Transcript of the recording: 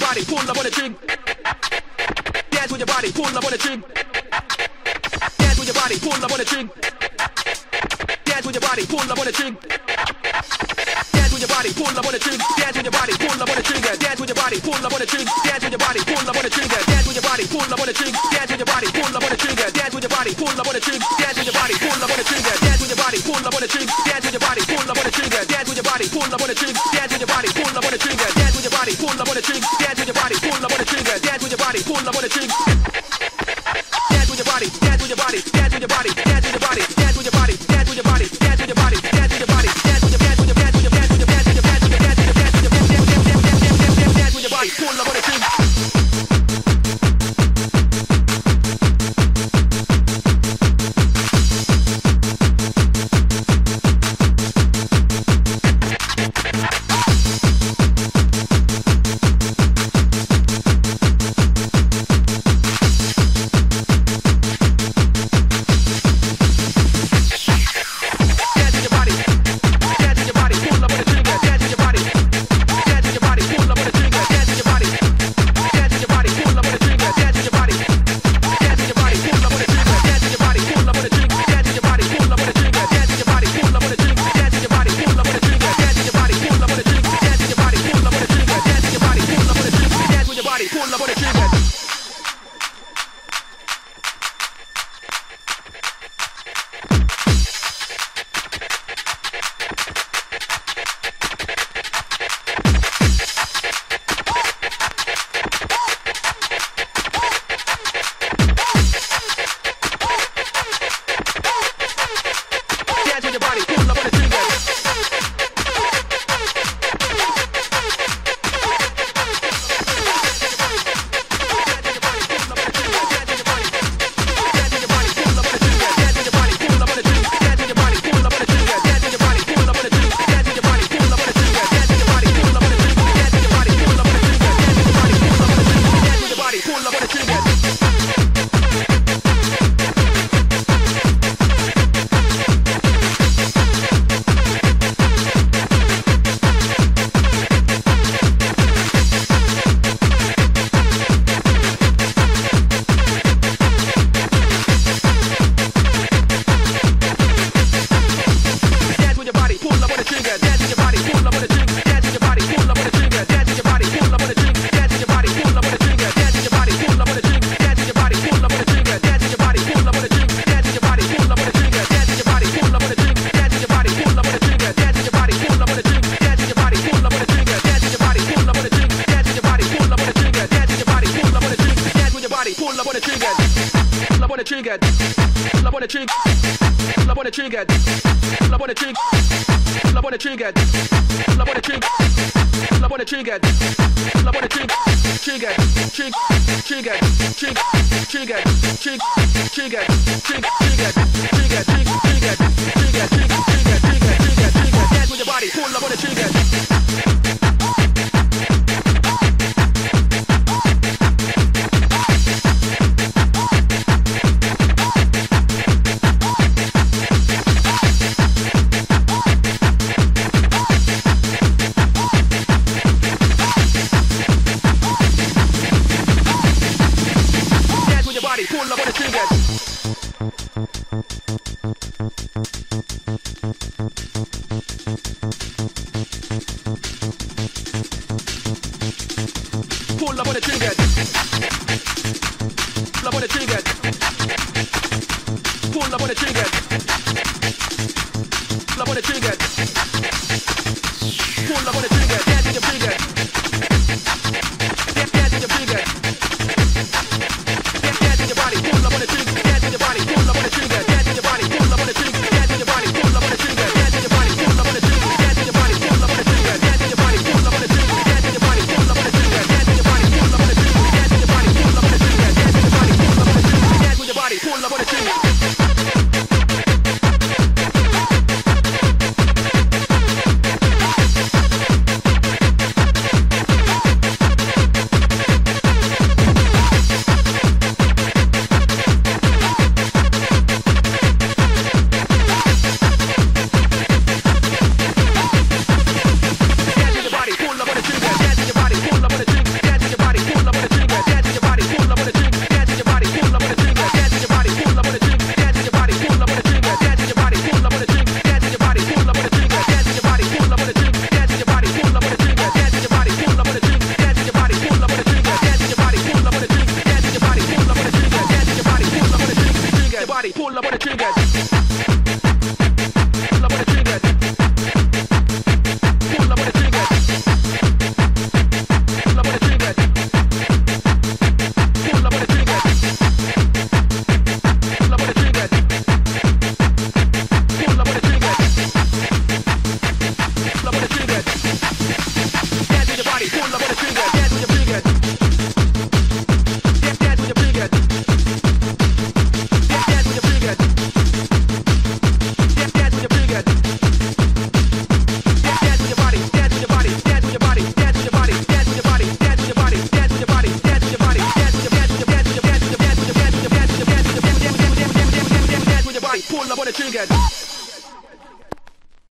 body, pull up on the trigger. Dance with your body, pull up on the trigger. Dance with your body, pull up on the trigger. Dance with your body, pull up on the trigger. Dance with your body, pull up on the trigger. Dance with your body, pull up on the trigger. Dance with your body, pull up on the trigger. Dance with your body, pull up on the trigger. Dance with your body, pull up on the trigger. Dance with your body, pull up on the trigger. Dance with your body, pull up on the trigger. Dance with your body, pull up on the trigger. Dance with your body, pull up on the trigger. Dance with your body, pull up on the trigger. Dance with your body, pull up on the trigger. Dance with your body, pull up on the trigger. Dance with your body, pull up on the trigger. Dance with your body, pull up on the trigger. Dance with your body, pull up on the trigger. Dance with your body, dance with your body, dance with your body, dance with your body, dance with your body, dance with your body, dance with your body, dance with your body, dance with your dance with your dance with your dance with your dance with your dance with your dance with your dance with your dance with your body, pull up on the trigger. Pull up on the trigger. pull up on the trigger.